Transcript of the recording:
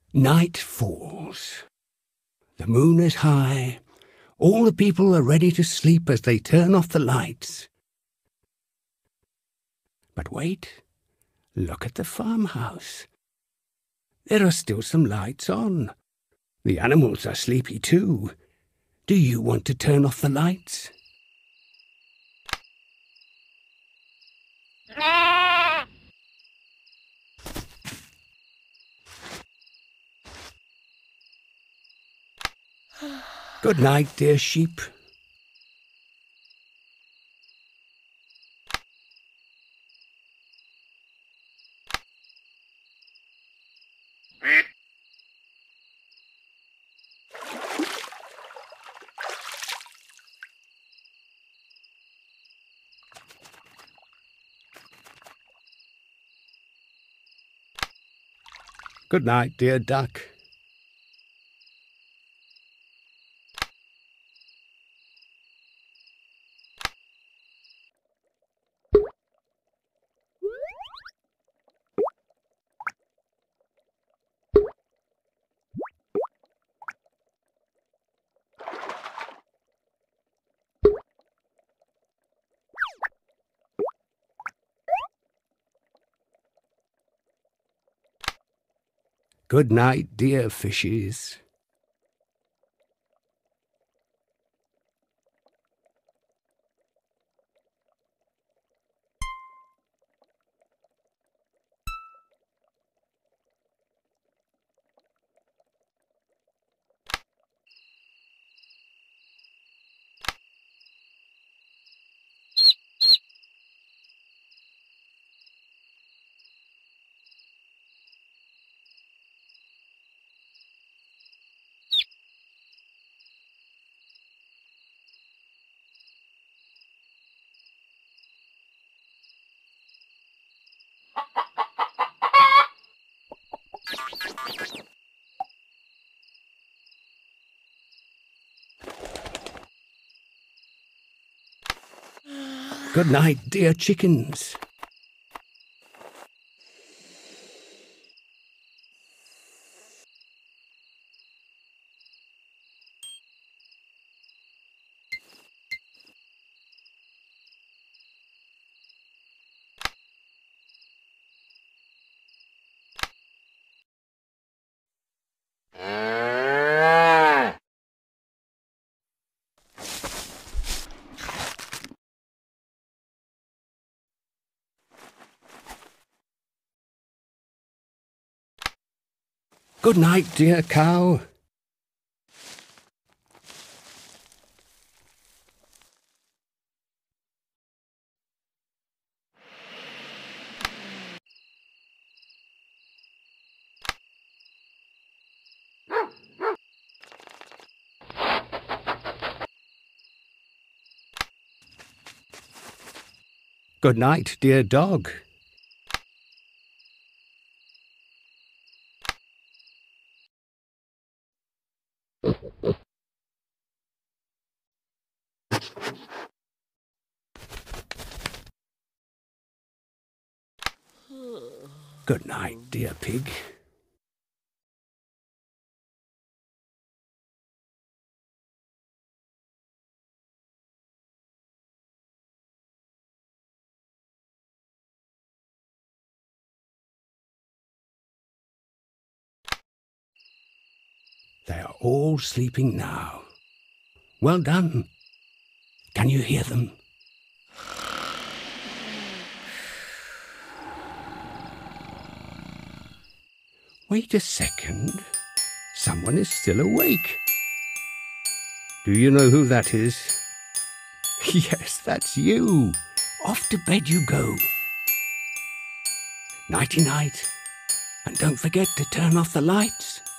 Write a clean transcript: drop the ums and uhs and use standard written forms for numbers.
Night falls. The moon is high. All the people are ready to sleep as they turn off the lights. But wait, look at the farmhouse. There are still some lights on. The animals are sleepy too. Do you want to turn off the lights? Good night, dear sheep. Good night, dear duck. Good night, dear fishes. Good night, dear chickens. Good night, dear cow. Good night, dear dog. Good night, dear pig. They are all sleeping now. Well done. Can you hear them? Wait a second. Someone is still awake. Do you know who that is? Yes, that's you. Off to bed you go. Nighty-night. And don't forget to turn off the lights.